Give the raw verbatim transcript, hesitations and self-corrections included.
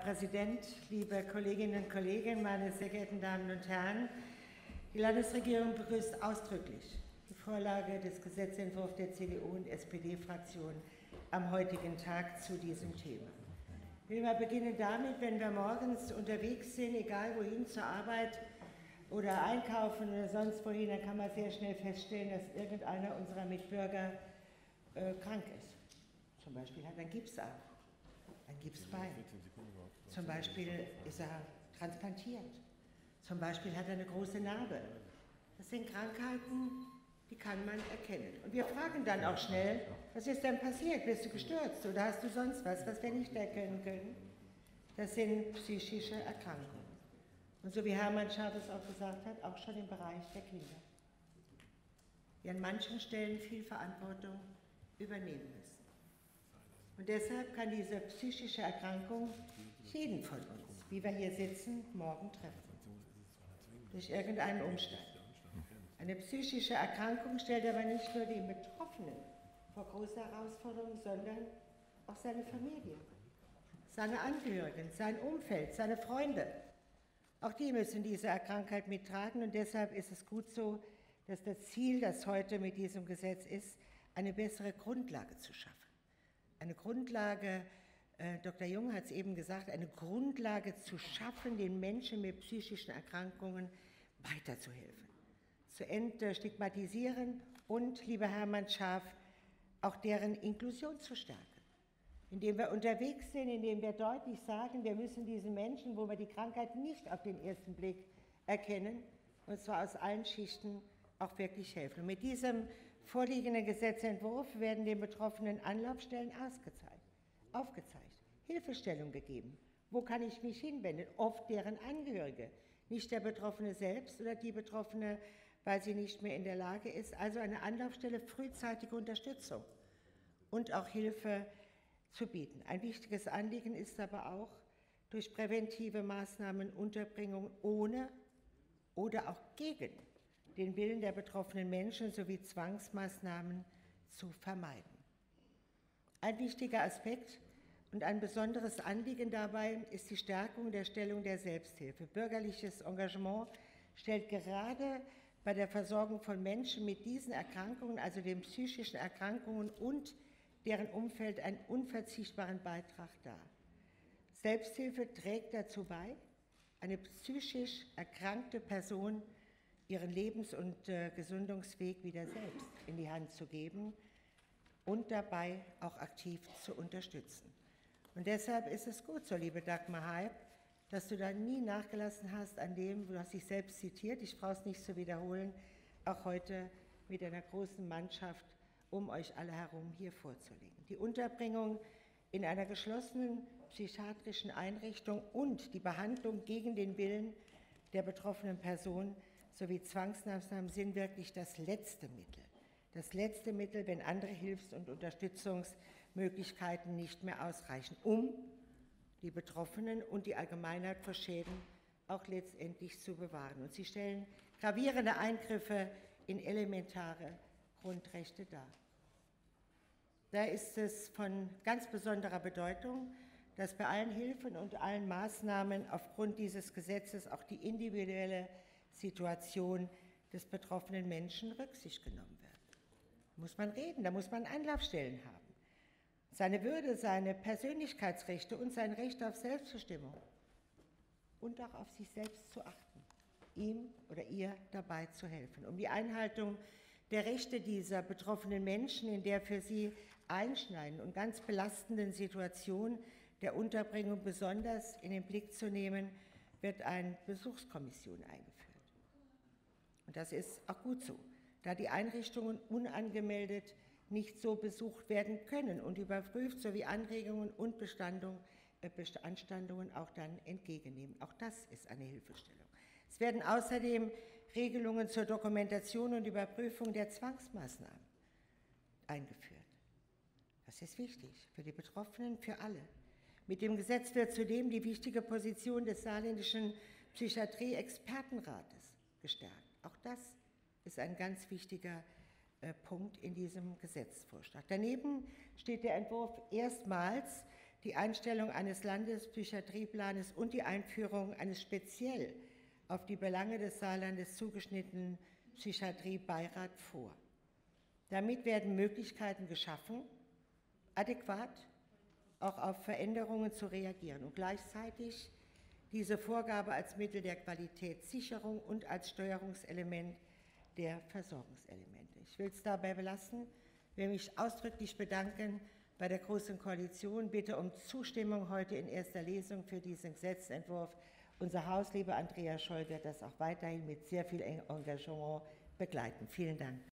Präsident, liebe Kolleginnen und Kollegen, meine sehr geehrten Damen und Herren! Die Landesregierung begrüßt ausdrücklich die Vorlage des Gesetzentwurfs der C D U und S P D-Fraktion am heutigen Tag zu diesem Thema. Ich will mal beginnen damit, wenn wir morgens unterwegs sind, egal wohin, zur Arbeit oder einkaufen oder sonst wohin, dann kann man sehr schnell feststellen, dass irgendeiner unserer Mitbürger äh, krank ist. Zum Beispiel hat er einen Gipsarm, ein Gipsbein. Zum Beispiel ist er transplantiert. Zum Beispiel hat er eine große Narbe. Das sind Krankheiten, die kann man erkennen. Und wir fragen dann auch schnell, was ist denn passiert? Bist du gestürzt oder hast du sonst was, was wir nicht erkennen können? Das sind psychische Erkrankungen. Und so wie Hermann Schaaf es auch gesagt hat, auch schon im Bereich der Kinder, die an manchen Stellen viel Verantwortung übernehmen müssen. Und deshalb kann diese psychische Erkrankung jeden von uns, wie wir hier sitzen, morgen treffen. Durch irgendeinen Umstand. Eine psychische Erkrankung stellt aber nicht nur den Betroffenen vor große Herausforderungen, sondern auch seine Familie, seine Angehörigen, sein Umfeld, seine Freunde. Auch die müssen diese Krankheit mittragen und deshalb ist es gut so, dass das Ziel, das heute mit diesem Gesetz ist, eine bessere Grundlage zu schaffen. Eine Grundlage, äh, Doktor Jung hat es eben gesagt, eine Grundlage zu schaffen, den Menschen mit psychischen Erkrankungen weiterzuhelfen, zu entstigmatisieren und, lieber Hermann Schaaf, auch deren Inklusion zu stärken. Indem wir unterwegs sind, indem wir deutlich sagen, wir müssen diesen Menschen, wo wir die Krankheit nicht auf den ersten Blick erkennen, und zwar aus allen Schichten, auch wirklich helfen. Und mit diesem vorliegenden Gesetzentwurf werden den Betroffenen Anlaufstellen ausgezeigt, aufgezeigt, Hilfestellung gegeben. Wo kann ich mich hinwenden? Oft deren Angehörige, nicht der Betroffene selbst oder die Betroffene, weil sie nicht mehr in der Lage ist. Also eine Anlaufstelle, frühzeitige Unterstützung und auch Hilfe zu bieten. Ein wichtiges Anliegen ist aber auch, durch präventive Maßnahmen Unterbringung ohne oder auch gegen den Willen der betroffenen Menschen sowie Zwangsmaßnahmen zu vermeiden. Ein wichtiger Aspekt und ein besonderes Anliegen dabei ist die Stärkung der Stellung der Selbsthilfe. Bürgerliches Engagement stellt gerade bei der Versorgung von Menschen mit diesen Erkrankungen, also den psychischen Erkrankungen und deren Umfeld, einen unverzichtbaren Beitrag dar. Selbsthilfe trägt dazu bei, eine psychisch erkrankte Person ihren Lebens- und äh, Gesundungsweg wieder selbst in die Hand zu geben und dabei auch aktiv zu unterstützen. Und deshalb ist es gut so, liebe Dagmar Haib, dass du da nie nachgelassen hast an dem, du hast dich selbst zitiert, ich brauche es nicht zu wiederholen, auch heute mit einer großen Mannschaft um euch alle herum hier vorzulegen. Die Unterbringung in einer geschlossenen psychiatrischen Einrichtung und die Behandlung gegen den Willen der betroffenen Person sowie Zwangsmaßnahmen sind wirklich das letzte Mittel. Das letzte Mittel, wenn andere Hilfs- und Unterstützungsmöglichkeiten nicht mehr ausreichen, um die Betroffenen und die Allgemeinheit vor Schäden auch letztendlich zu bewahren. Und sie stellen gravierende Eingriffe in elementare Grundrechte dar. Da ist es von ganz besonderer Bedeutung, dass bei allen Hilfen und allen Maßnahmen aufgrund dieses Gesetzes auch die individuelle Situation des betroffenen Menschen Rücksicht genommen wird. Da muss man reden, da muss man Anlaufstellen haben. Seine Würde, seine Persönlichkeitsrechte und sein Recht auf Selbstbestimmung und auch auf sich selbst zu achten, ihm oder ihr dabei zu helfen, um die Einhaltung der Rechte dieser betroffenen Menschen in der für sie einschneidenden und ganz belastenden Situation der Unterbringung besonders in den Blick zu nehmen, wird eine Besuchskommission eingeführt. Und das ist auch gut so, da die Einrichtungen unangemeldet nicht so besucht werden können und überprüft sowie Anregungen und Bestandung, äh, Beanstandungen auch dann entgegennehmen. Auch das ist eine Hilfestellung. Es werden außerdem Regelungen zur Dokumentation und Überprüfung der Zwangsmaßnahmen eingeführt. Das ist wichtig für die Betroffenen, für alle. Mit dem Gesetz wird zudem die wichtige Position des saarländischen Psychiatrie-Expertenrates gestärkt. Auch das ist ein ganz wichtiger äh, Punkt in diesem Gesetzesvorschlag. Daneben steht der Entwurf erstmals die Einstellung eines Landespsychiatrieplanes und die Einführung eines speziell auf die Belange des Saarlandes zugeschnittenen Psychiatriebeirats vor. Damit werden Möglichkeiten geschaffen, adäquat auch auf Veränderungen zu reagieren und gleichzeitig diese Vorgabe als Mittel der Qualitätssicherung und als Steuerungselement der Versorgungselemente. Ich will es dabei belassen. Ich will mich ausdrücklich bedanken bei der Großen Koalition. Bitte um Zustimmung heute in erster Lesung für diesen Gesetzentwurf. Unser Haus, liebe Andrea Scholl, wird das auch weiterhin mit sehr viel Engagement begleiten. Vielen Dank.